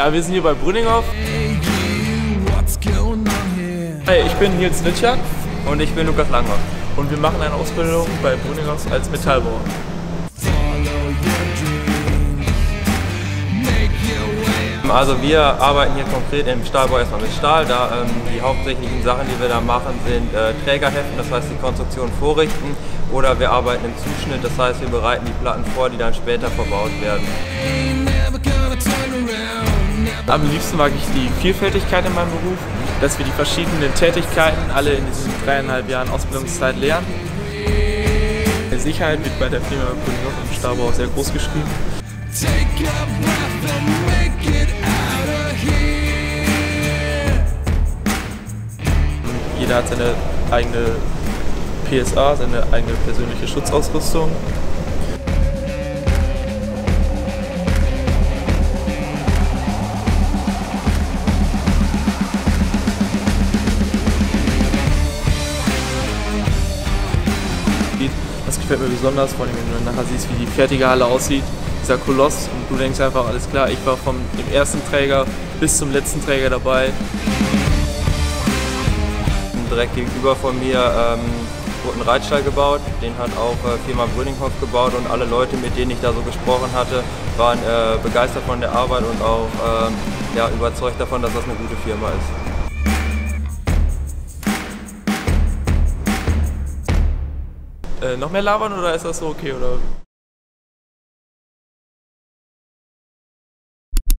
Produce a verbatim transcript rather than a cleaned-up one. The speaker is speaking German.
Ja, wir sind hier bei Brünninghoff. Hey, ich bin Nils Nitschak. Und ich bin Lukas Langhoff. Und wir machen eine Ausbildung bei Brünninghoff als Metallbauer. Also wir arbeiten hier konkret im Stahlbau erstmal mit Stahl. Da ähm, die hauptsächlichen Sachen, die wir da machen, sind äh, Trägerheften, das heißt die Konstruktion vorrichten. Oder wir arbeiten im Zuschnitt, das heißt wir bereiten die Platten vor, die dann später verbaut werden. Am liebsten mag ich die Vielfältigkeit in meinem Beruf, dass wir die verschiedenen Tätigkeiten alle in diesen dreieinhalb Jahren Ausbildungszeit lernen. Die Sicherheit wird bei der Firma Brünninghoff im Stahlbau sehr groß geschrieben. Jeder hat seine eigene P S A, seine eigene persönliche Schutzausrüstung. Das gefällt mir besonders, vor allem wenn du nachher siehst, wie die fertige Halle aussieht, dieser Koloss, und du denkst einfach, alles klar, ich war vom dem ersten Träger bis zum letzten Träger dabei. Direkt gegenüber von mir ähm, wurde ein Reitstall gebaut, den hat auch äh, Firma Brünninghoff gebaut, und alle Leute, mit denen ich da so gesprochen hatte, waren äh, begeistert von der Arbeit und auch äh, ja, überzeugt davon, dass das eine gute Firma ist. Äh, noch mehr labern oder ist das so okay? Oder?